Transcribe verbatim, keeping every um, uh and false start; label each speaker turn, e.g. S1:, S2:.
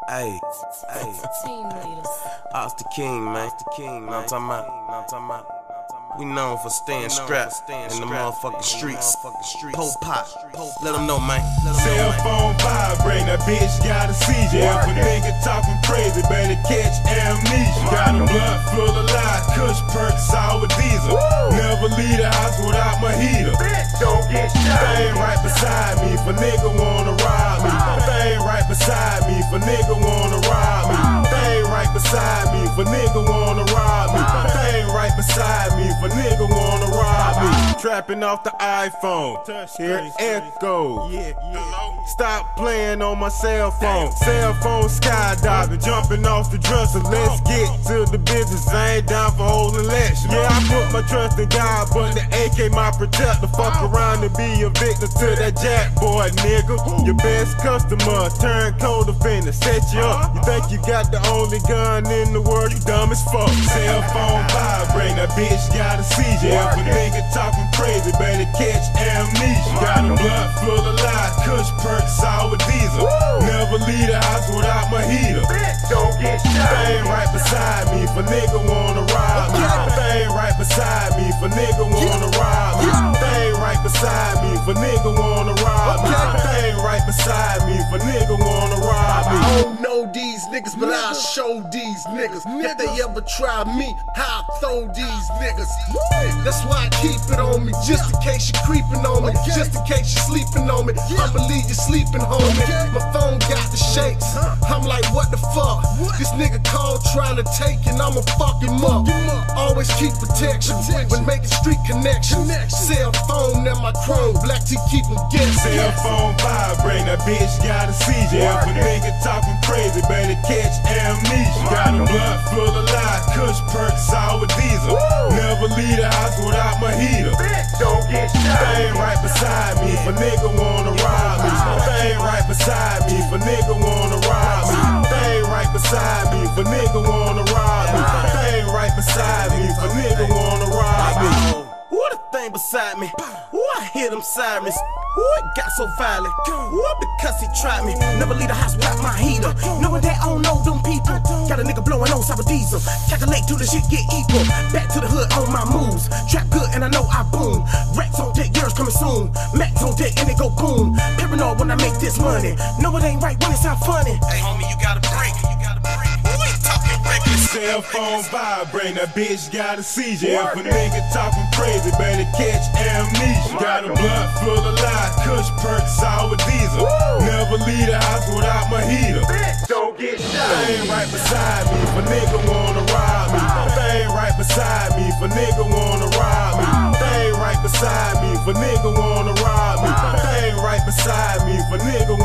S1: Hey, hey,
S2: Team leaders.
S1: Ox the King, man. Ox the King, man. I'm talking about, I'm talking about. We known for staying strapped in the motherfucking streets. Whole pot, let them know, man.
S3: Cell phone vibrate, that bitch got a seizure. If a nigga talking crazy, better catch amnesia. Got a blunt full of lies, kush, perk, sour diesel. Never leave the house without my heater. Don't get shot. Thing right beside me, if a nigga wanna rob me. Thing right beside me, if a nigga wanna rob me. Thing right beside me, if a nigga wanna rob me. Thing right beside me, if a nigga wanna rob me. Trapping off the iPhone, hear echo. Stop playing on my cell phone. Cell phone skydiving, jumping off the dresser. Let's get to the business. I ain't down for holding lecture. Yeah, I put my trust in God, but the A K my protector. Fuck around and be a victim to that jack boy, nigga. Your best customer, turn cold offender, set you up. You think you got the only gun in the world? You dumb as fuck. Cell phone vibrate, that bitch got a seizure. If a nigga talking crazy, better catch amnesia. Got a blunt full of lies, kush, perk, sour diesel. Never leave the house without my heater. Don't get shot. Thing right beside me, if a nigga wanna rob me. Thing right beside me, if a nigga wanna rob me. Thing right beside me, if a nigga wanna rob me. Thing right beside me, if a nigga wanna rob me.
S4: I don't know these niggas, but I'll show these niggas. If they ever try me, how I throw these niggas. That's why I keep it on me, just in case you creeping on me, just in case you sleeping on me. I'ma leave you sleeping, homie. My phone got the shakes. I'm like, what the fuck? This nigga called trying to take and I'ma fuck him up. Always keep protection when making street connections. Cell phone and my chrome, black tea keep them guessing.
S3: Cell phone vibrate, that bitch got a seizure. If a nigga talking crazy, better catch amnesia. Got a blunt full of lies, kush, perk, sour diesel. Never leave the house without my heater. Don't get shot. Thing right beside me, if a nigga wanna rob me. Thing right beside me, if a nigga wanna rob me. Thing right beside me, if a nigga wanna rob me. Thing right beside me, if a nigga wanna rob me.
S1: Who the thing beside me? Who I hear them sirens? Who it got so violent? Who because he tried me? Never leave the house without my heater. Knowing that I don't know them people. Got a nigga blowing on sour diesel. Calculate till the shit get equal. Back to the hood on my moves. Trap good and I know I boom. Racks on deck, girls coming soon. Max on deck and it go boom. Paranoid when I make this money. No, it ain't right when it sound funny. Hey homie, you gotta break. You gotta break. Who ain't talking reckless?
S3: Cell phone vibrate, that bitch got a seizure. If a nigga talking crazy, better catch amnesia. Got a blunt full of lies, kush, perk, sour diesel. Never leave the house without my heater. Don't get shot. Thing right beside me, if a nigga wanna rob me. Thing right beside me, if a nigga wanna rob me. Thing right beside me, if a nigga wanna rob me. Thing right beside me, if a nigga